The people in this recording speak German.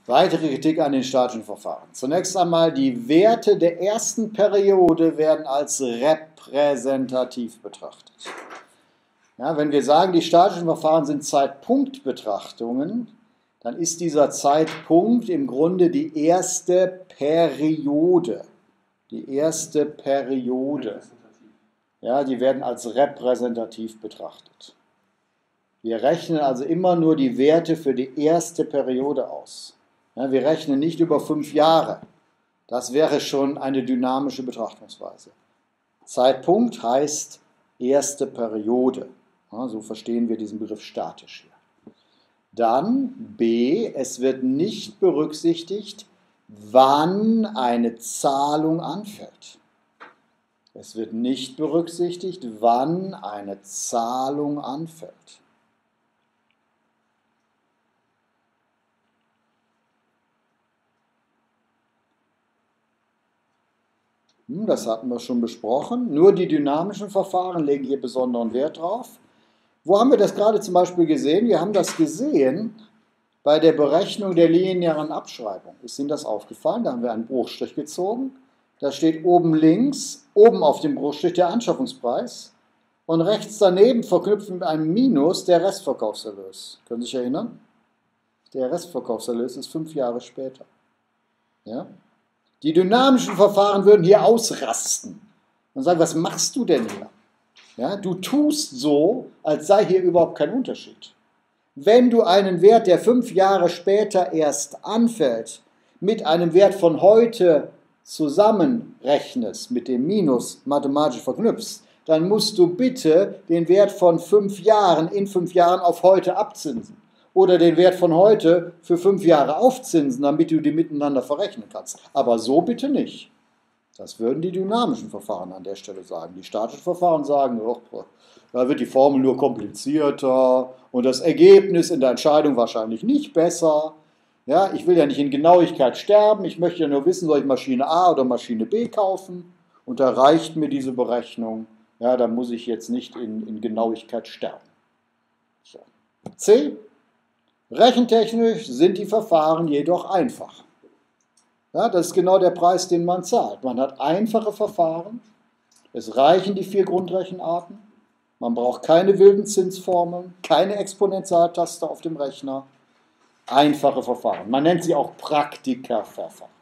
Weitere Kritik an den statischen Verfahren. Zunächst einmal, die Werte der ersten Periode werden als repräsentativ betrachtet. Ja, wenn wir sagen, die statischen Verfahren sind Zeitpunktbetrachtungen, dann ist dieser Zeitpunkt im Grunde die erste Periode. Die erste Periode. Ja, die werden als repräsentativ betrachtet. Wir rechnen also immer nur die Werte für die erste Periode aus. Ja, wir rechnen nicht über 5 Jahre. Das wäre schon eine dynamische Betrachtungsweise. Zeitpunkt heißt erste Periode. Ja, so verstehen wir diesen Begriff statisch hier. Dann B, es wird nicht berücksichtigt, wann eine Zahlung anfällt. Es wird nicht berücksichtigt, wann eine Zahlung anfällt. Das hatten wir schon besprochen. Nur die dynamischen Verfahren legen hier besonderen Wert drauf. Wo haben wir das gerade zum Beispiel gesehen? Wir haben das gesehen bei der Berechnung der linearen Abschreibung. Ist Ihnen das aufgefallen? Da haben wir einen Bruchstrich gezogen. Da steht oben links, oben auf dem Bruchstrich der Anschaffungspreis und rechts daneben verknüpft mit einem Minus der Restverkaufserlös. Können Sie sich erinnern? Der Restverkaufserlös ist 5 Jahre später. Ja? Die dynamischen Verfahren würden hier ausrasten und sagen, was machst du denn hier? Ja, du tust so, als sei hier überhaupt kein Unterschied. Wenn du einen Wert, der 5 Jahre später erst anfällt, mit einem Wert von heute zusammenrechnest, mit dem Minus mathematisch verknüpfst, dann musst du bitte den Wert von 5 Jahren in 5 Jahren auf heute abzinsen. Oder den Wert von heute für 5 Jahre aufzinsen, damit du die miteinander verrechnen kannst. Aber so bitte nicht. Das würden die dynamischen Verfahren an der Stelle sagen. Die statischen Verfahren sagen, oh, da wird die Formel nur komplizierter und das Ergebnis in der Entscheidung wahrscheinlich nicht besser. Ja, ich will ja nicht in Genauigkeit sterben, ich möchte ja nur wissen, soll ich Maschine A oder Maschine B kaufen? Und da reicht mir diese Berechnung. Ja, da muss ich jetzt nicht in Genauigkeit sterben. So. C. Rechentechnisch sind die Verfahren jedoch einfach. Ja, das ist genau der Preis, den man zahlt. Man hat einfache Verfahren, es reichen die 4 Grundrechenarten, man braucht keine wilden Zinsformeln, keine Exponentialtaste auf dem Rechner. Einfache Verfahren. Man nennt sie auch Praktikerverfahren.